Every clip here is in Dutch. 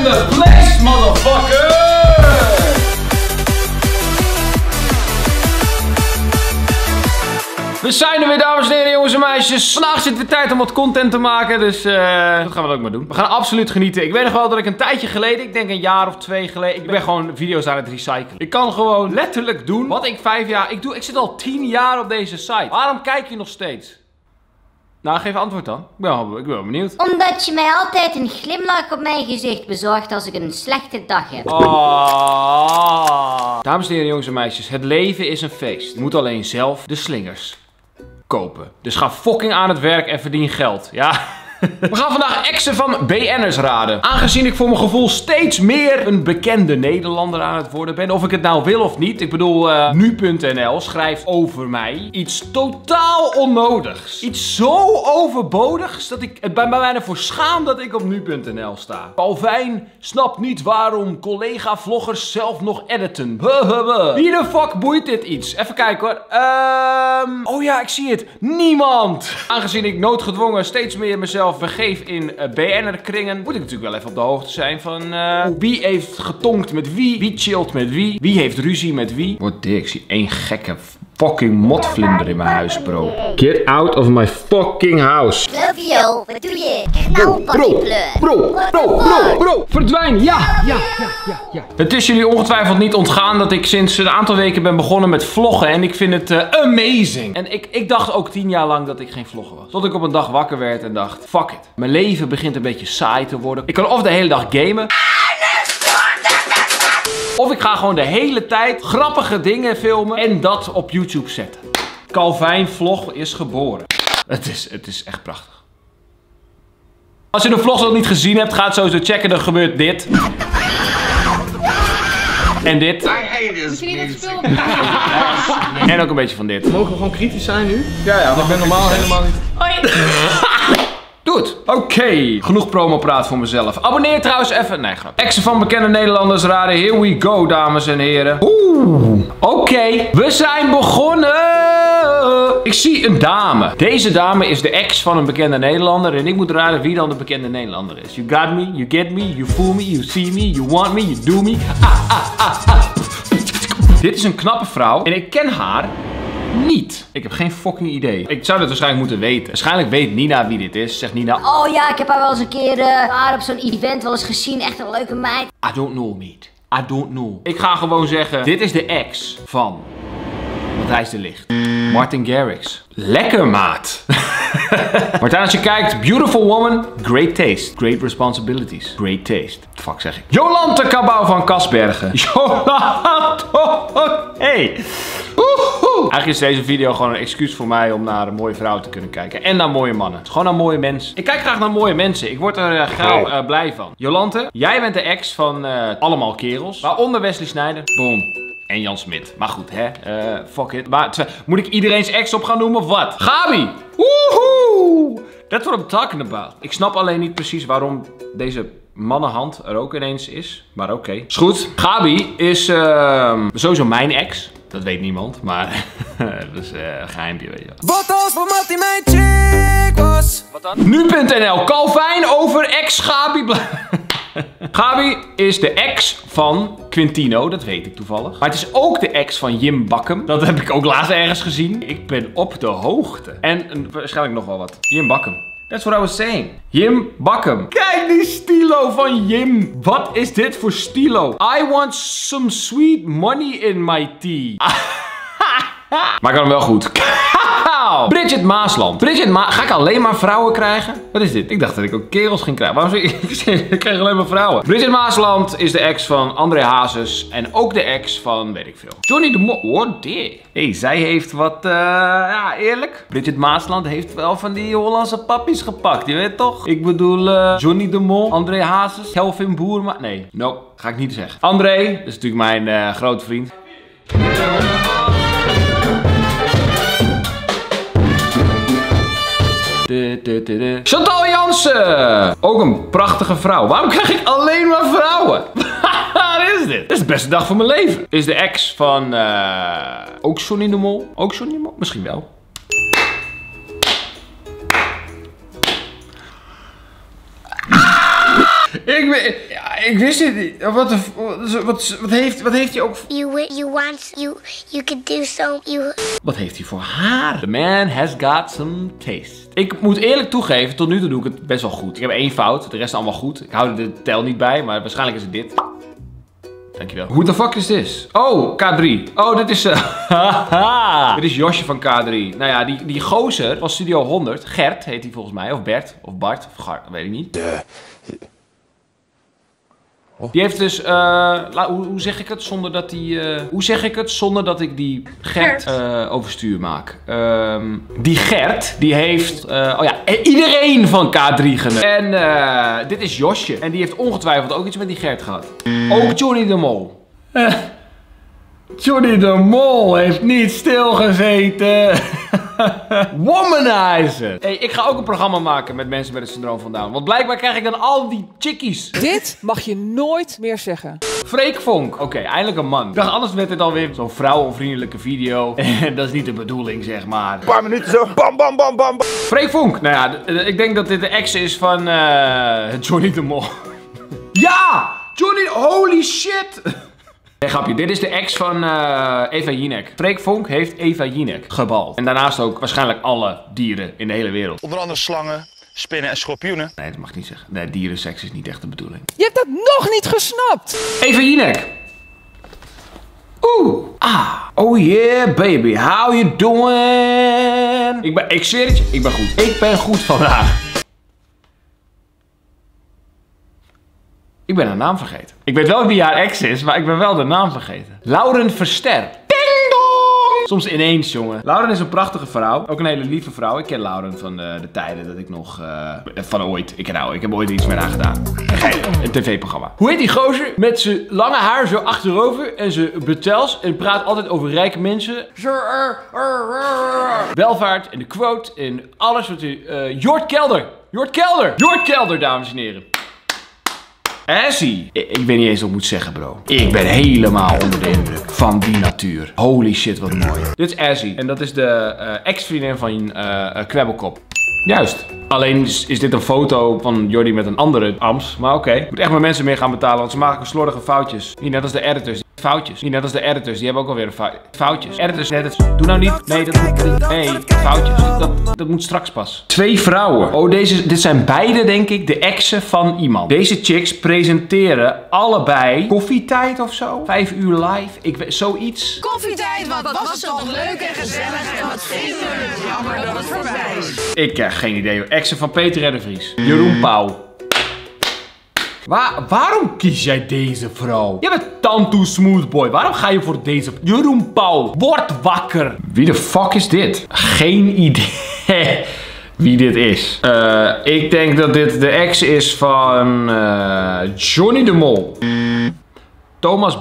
the place, motherfucker! We zijn er weer, dames en heren, jongens en meisjes. Vandaag is het weer tijd om wat content te maken, dus dat gaan we ook maar doen. We gaan absoluut genieten. Ik weet nog wel dat ik een tijdje geleden, ik denk een jaar of 2 geleden, ik ben gewoon video's aan het recyclen. Ik kan gewoon letterlijk doen wat ik 5 jaar, ik zit al 10 jaar op deze site. Waarom kijk je nog steeds? Nou, geef antwoord dan. Ik ben wel benieuwd. Omdat je mij altijd een glimlach op mijn gezicht bezorgt als ik een slechte dag heb. Oh. Dames en heren, jongens en meisjes, het leven is een feest. Je moet alleen zelf de slingers kopen. Dus ga fucking aan het werk en verdien geld. Ja. We gaan vandaag exen van BN'ers raden. Aangezien ik voor mijn gevoel steeds meer een bekende Nederlander aan het worden ben. Of ik het nou wil of niet. Ik bedoel, nu.nl schrijft over mij iets totaal onnodigs. Iets zo overbodigs dat ik het bij mij bijna voor schaam dat ik op nu.nl sta. Calvijn snapt niet waarom collega-vloggers zelf nog editen. Wie de fuck boeit dit iets? Even kijken hoor. Oh ja, ik zie het. Niemand. Aangezien ik noodgedwongen steeds meer mezelf begeef in BN'er-kringen, moet ik natuurlijk wel even op de hoogte zijn van wie heeft getonkt met wie chillt met wie heeft ruzie met wie. Wat dik, ik zie één gekke fucking motvlinder in mijn huis, bro. Get out of my fucking house. Love you, wat doe je? Nou, Bro, verdwijnen, ja. Het is jullie ongetwijfeld niet ontgaan dat ik sinds een aantal weken ben begonnen met vloggen en ik vind het amazing. En ik dacht ook 10 jaar lang dat ik geen vlogger was. Tot ik op een dag wakker werd en dacht, fuck it. Mijn leven begint een beetje saai te worden. Ik kan of de hele dag gamen. Of ik ga gewoon de hele tijd grappige dingen filmen en dat op YouTube zetten. Calvijn vlog is geboren. Het is echt prachtig. Als je de vlogs nog niet gezien hebt, ga het sowieso checken. Er gebeurt dit. En dit. En ook een beetje van dit. Mogen we gewoon kritisch zijn nu? Ja, ik ben normaal helemaal niet. Doe het. Oké. Genoeg promopraat voor mezelf. Abonneer trouwens even. Nee, grap. Exen van bekende Nederlanders raden. Here we go, dames en heren. Oké. We zijn begonnen. Ik zie een dame. Deze dame is de ex van een bekende Nederlander. En ik moet raden wie dan de bekende Nederlander is. You got me, you get me, you fool me, you see me, you want me, you do me. Dit is een knappe vrouw. En ik ken haar niet. Ik heb geen fucking idee. Ik zou dat waarschijnlijk moeten weten. Waarschijnlijk weet Nina wie dit is. Zegt Nina. Oh ja, ik heb haar wel eens een keer haar op zo'n event wel eens gezien. Echt een leuke meid. I don't know, mate. I don't know. Ik ga gewoon zeggen, dit is de ex van Matthijs de Ligt. Martin Garrix. Lekker, maat. Martijn, als je kijkt, beautiful woman, great taste. Great responsibilities. Great taste. Fuck zeg ik. Jolante Cabau van Kasbergen. Jolante. Hey. Eigenlijk is deze video gewoon een excuus voor mij om naar een mooie vrouw te kunnen kijken. En naar mooie mannen. Gewoon naar mooie mensen. Ik kijk graag naar mooie mensen. Ik word er graag blij van. Jolante, jij bent de ex van allemaal kerels. Waaronder Wesley Snijder. Boom. En Jan Smit. Maar goed, hè. Fuck it. Maar moet ik iedereen's ex op gaan noemen of wat? Gabi! Woehoe! That's what I'm talking about. Ik snap alleen niet precies waarom deze mannenhand er ook ineens is. Maar oké. Is goed. Gabi is sowieso mijn ex. Dat weet niemand, maar dat is een geheimpje, weet je wel. Wat als voor Mattie mijn chick was? Wat dan? Nu.nl. Calvijn over ex Gabi. Gabi is de ex van Quintino, dat weet ik toevallig. Maar het is ook de ex van Jim Bakkum. Dat heb ik ook laatst ergens gezien. Ik ben op de hoogte. En waarschijnlijk nog wel wat. Jim Bakkum. That's what I was saying. Jim Bakkum. Kijk die stilo van Jim. Wat is dit voor stilo? I want some sweet money in my tea. Maar ik kan hem wel goed. Bridget Maasland. Ga ik alleen maar vrouwen krijgen? Wat is dit? Ik dacht dat ik ook kerels ging krijgen. Waarom ik krijg alleen maar vrouwen? Bridget Maasland is de ex van André Hazes. En ook de ex van, weet ik veel, Johnny de Mol. What the? Hey, zij heeft wat, ja, eerlijk. Bridget Maasland heeft wel van die Hollandse pappies gepakt. Je weet toch? Ik bedoel, Johnny de Mol, André Hazes, Kelvin Boerma. Nee, nope. Ga ik niet zeggen. André, dat is natuurlijk mijn grote vriend. Chantal Jansen! Ook een prachtige vrouw. Waarom krijg ik alleen maar vrouwen? Wat is dit? Dit is de beste dag van mijn leven. Is de ex van ook Johnny de Mol? Ook Johnny de Mol? Misschien wel. Ik wist dit niet. Wat heeft hij ook... You could do so. Wat heeft hij voor haar? The man has got some taste. Ik moet eerlijk toegeven, tot nu toe doe ik het best wel goed. Ik heb 1 fout, de rest allemaal goed. Ik hou de tel niet bij, maar waarschijnlijk is het dit. Dankjewel. Who the fuck is this? Oh, K3. Oh, dit is... dit is Josje van K3. Nou ja, die gozer van Studio 100. Gert heet hij volgens mij. Of Bert. Of Bart. Of Gart. Weet ik niet. Die heeft dus... hoe zeg ik het zonder dat die... hoe zeg ik het zonder dat ik die Gert overstuur maak? Die Gert, die heeft... oh ja, iedereen van K3 geneukt. En dit is Josje. En die heeft ongetwijfeld ook iets met die Gert gehad. Ook Johnny de Mol. Johnny de Mol heeft niet stilgezeten. Womanizer. Hey, ik ga ook een programma maken met mensen met het syndroom van Down. Want blijkbaar krijg ik dan al die chickies. Dit mag je nooit meer zeggen. Freek Vonk. Oké, eindelijk een man. Ik dacht, anders werd dit alweer zo'n vrouwenvriendelijke video. Dat is niet de bedoeling, zeg maar. Een paar minuten zo. Bam, bam, bam, bam, bam. Freek Vonk. Nou ja, ik denk dat dit de ex is van Johnny de Mol. Ja! Johnny, holy shit! Nee, grapje, dit is de ex van Eva Jinek. Freek Vonk heeft Eva Jinek gebald. En daarnaast ook waarschijnlijk alle dieren in de hele wereld. Onder andere slangen, spinnen en schorpioenen. Nee, dat mag ik niet zeggen. Nee, dierenseks is niet echt de bedoeling. Je hebt dat nog niet gesnapt. Eva Jinek. Oeh. Ah. Oh yeah, baby. How you doing? Ik zweer het je, ik ben goed. Ik ben goed vandaag. Ik ben haar naam vergeten. Ik weet wel wie haar ex is, maar ik ben wel de naam vergeten. Lauren Verster. Ding dong! Soms ineens, jongen. Lauren is een prachtige vrouw. Ook een hele lieve vrouw. Ik ken Lauren van de tijden dat ik nog... van ooit. Ik heb ooit iets met haar gedaan. Een tv-programma. Hoe heet die gozer? Met zijn lange haar zo achterover en zijn betels. En praat altijd over rijke mensen. Welvaart en de quote en alles wat u... Jort Kelder. Jort Kelder. Jort Kelder, dames en heren. Azzy. Ik weet niet eens wat ik moet zeggen, bro. Ik ben helemaal onder de indruk van die natuur. Holy shit, wat mooi. Dit is Azzy. En dat is de ex-vriendin van Kwebbelkop. Juist. Alleen is dit een foto van Jordi met een andere Ams. Maar oké. Ik moet echt met mensen meer gaan betalen, want ze maken slordige foutjes. Niet net als de editors. Foutjes. Niet net als de editors. Die hebben ook alweer een foutjes. Editors. Doe nou niet. Nee, dat moet niet. Nee, foutjes. Dat moet straks pas. 2 vrouwen. Oh, dit zijn beide, denk ik, de exen van iemand. Deze chicks presenteren allebei koffietijd of zo. 5 uur live. Ik weet, zoiets. Koffietijd, wat was het toch leuk en gezellig en wat vinden we het jammer dat het voorbij is. Ik heb geen idee. Exen van Peter R. de Vries. Jeroen Pauw. Waarom kies jij deze vrouw? Jij bent Tantu Smoothboy. Waarom ga je voor deze... Jeroen Pauw, word wakker. Wie de fuck is dit? Geen idee wie dit is. Ik denk dat dit de ex is van Johnny de Mol. Thomas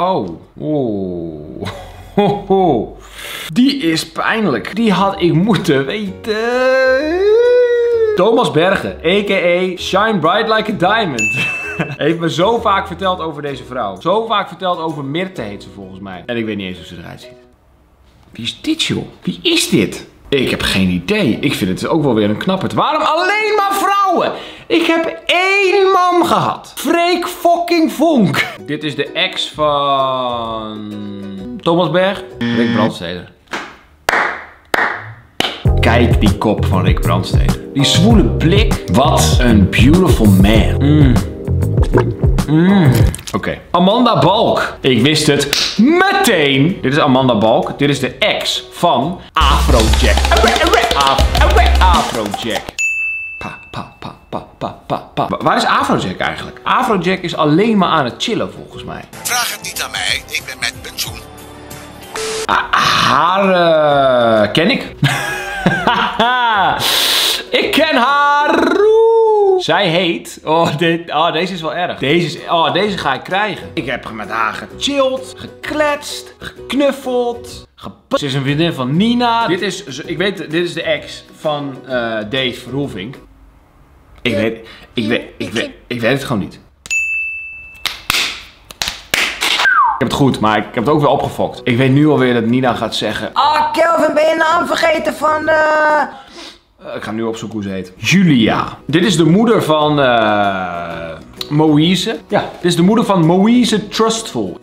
Die is pijnlijk. Die had ik moeten weten. Thomas Bergen, a.k.a. Shine Bright Like a Diamond. Heeft me zo vaak verteld over deze vrouw. Zo vaak verteld over Mirte heet ze volgens mij. En ik weet niet eens hoe ze eruit ziet. Wie is dit, joh? Wie is dit? Ik heb geen idee. Ik vind het ook wel weer een knapperd. Waarom alleen maar vrouwen? Ik heb 1 man gehad. Freek fucking Vonk. Dit is de ex van... Thomas Berg. Rick Brandsteder. Kijk die kop van Rick Brandsteder. Die zwoele blik. Wat een beautiful man. Oké. Amanda Balk. Ik wist het meteen. Dit is Amanda Balk. Dit is de ex van Afrojack. Afrojack. Waar is Afrojack eigenlijk? Afrojack is alleen maar aan het chillen volgens mij. Vraag het niet aan mij. Ik ben met pensioen. Haar ken ik. Ik ken haar. Zij heet... deze is wel erg. Deze ga ik krijgen. Ik heb met haar gechilled, gekletst, geknuffeld, Ze is een vriendin van Nina. Dit is de ex van Dave Roelvink. Ik weet het gewoon niet. Ik heb het goed, maar ik heb het ook weer opgefokt. Ik weet nu alweer dat Nina gaat zeggen... Ah, Kelvin, ben je naam vergeten van ik ga nu opzoeken hoe ze heet. Julia. Dit is de moeder van... Moïse. Ja, dit is de moeder van Moïse Trustful.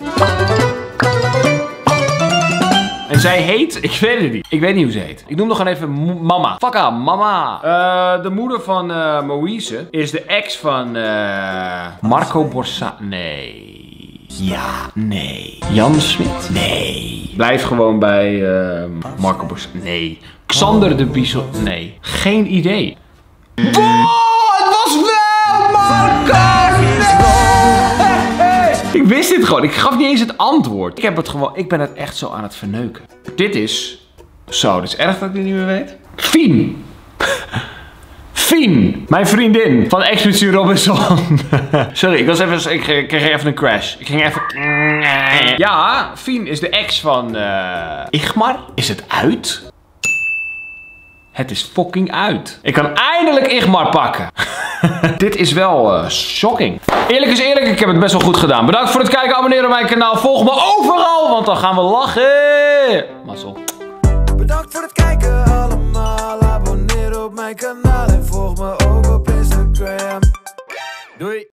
En zij heet, ik weet het niet. Ik weet niet hoe ze heet. Ik noem nog gewoon even mama. Fakka, mama. De moeder van Moïse is de ex van Marco Borsato. Nee. Ja, nee. Jan Smit? Nee. Blijf gewoon bij Marco Borsato. Nee. Xander de Bisson? Nee. Geen idee. Wow, het was wel Marco! Nee! Ik wist dit gewoon. Ik gaf niet eens het antwoord. Ik ben het echt zo aan het verneuken. Dit is... Zo, dit is erg dat ik dit niet meer weet. Fien. Fien. Mijn vriendin van Expeditie Robinson. Sorry, ik kreeg even een crash. Ik ging even... Ja, Fien is de ex van... Igmar. Is het uit? Het is fucking uit. Ik kan eindelijk Igmar pakken. Dit is wel shocking. Eerlijk is eerlijk, ik heb het best wel goed gedaan. Bedankt voor het kijken, abonneer op mijn kanaal. Volg me overal, want dan gaan we lachen. Mazzel. Bedankt voor het kijken allemaal. Abonneer op mijn kanaal en volg me ook op Instagram. Doei.